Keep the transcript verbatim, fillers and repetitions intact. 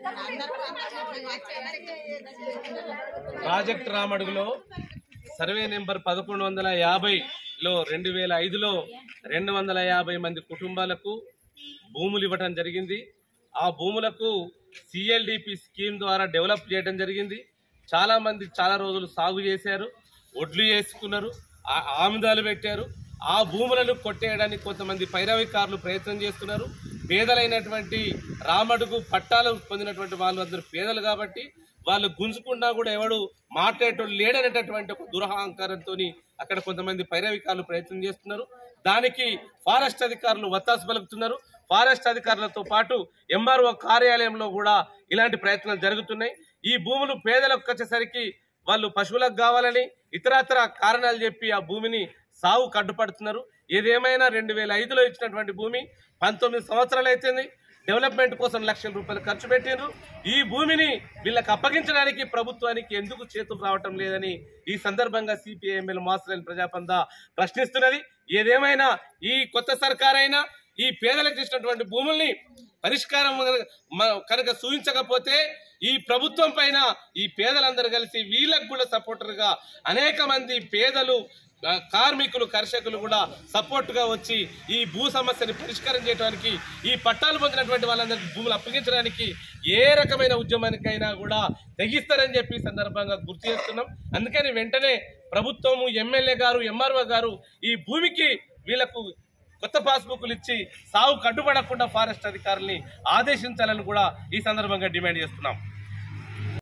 Project రామడుగులో survey number పదకొండు వందల యాభైలో రెండు వేల ఐదులో రెండు వందల యాభై మంది కుటుంబాలకు భూములు ఇవ్వటం జరిగింది. ఆ భూములకు సిఎల్డిపి స్కీమ్ ద్వారా డెవలప్ చేయడం జరిగింది. చాలామంది చాలా రోజులు సాగు చేశారు, ఒడ్లు వేసుకున్నారు, ఆముదాలు పెట్టారు. ఆ భూములను కొట్టేయడానికి కొంతమంది పైరవికారులు ప్రయత్నం చేస్తున్నారు. పేదలైనటువంటి రామడుగు పట్టాలు పొందినటువంటి వాళ్ళు అందరూ పేదలు కాబట్టి వాళ్ళు గుంజుకున్నా కూడా ఎవడు మాట్లాడేటోడు లేడనేటటువంటి ఒక దురహంకారంతో అక్కడ కొంతమంది పైరవికారులు ప్రయత్నం చేస్తున్నారు. దానికి ఫారెస్ట్ అధికారులు వత్తాసు పలుకుతున్నారు. ఫారెస్ట్ అధికారులతో పాటు ఎంఆర్ఓ కార్యాలయంలో కూడా ఇలాంటి ప్రయత్నాలు జరుగుతున్నాయి. ఈ భూములు పేదలకు వచ్చేసరికి వాళ్ళు పశువులకు కావాలని ఇతరత్ర కారణాలు చెప్పి ఆ భూమిని సాగు కడ్డుపడుతున్నారు. ఏదేమైనా రెండు వేల ఐదులో ఇచ్చినటువంటి భూమి పంతొమ్మిది సంవత్సరాలు అవుతుంది. డెవలప్మెంట్ కోసం లక్షల రూపాయలు ఖర్చు పెట్టిండ్రు. ఈ భూమిని వీళ్ళకి అప్పగించడానికి ప్రభుత్వానికి ఎందుకు చేతులు రావటం లేదని ఈ సందర్భంగా సిపిఐఎంఎల్ మాస్టర్ ప్రజాపంద ప్రశ్నిస్తున్నది. ఏదేమైనా ఈ కొత్త సర్కారైనా ఈ పేదలకు ఇచ్చినటువంటి భూముల్ని పరిష్కారం కనుక సూచించకపోతే ఈ ప్రభుత్వం పైన ఈ పేదలందరూ కలిసి వీళ్ళకు కూడా సపోర్టర్గా అనేక మంది పేదలు, కార్మికులు, కర్షకులు కూడా సపోర్టుగా వచ్చి ఈ భూ సమస్యని పరిష్కారం చేయడానికి, ఈ పట్టాలు పొందినటువంటి వాళ్ళందరికీ భూములు అప్పగించడానికి ఏ రకమైన ఉద్యమానికైనా కూడా తెగిస్తారని చెప్పి సందర్భంగా గుర్తు చేస్తున్నాం. అందుకని వెంటనే ప్రభుత్వము, ఎమ్మెల్యే గారు, ఎంఆర్ఓ గారు ఈ భూమికి వీళ్లకు కొత్త పాస్బుక్లు ఇచ్చి సాగు కట్టుబడకుండా ఫారెస్ట్ అధికారుల్ని ఆదేశించాలని కూడా ఈ సందర్భంగా డిమాండ్ చేస్తున్నాం.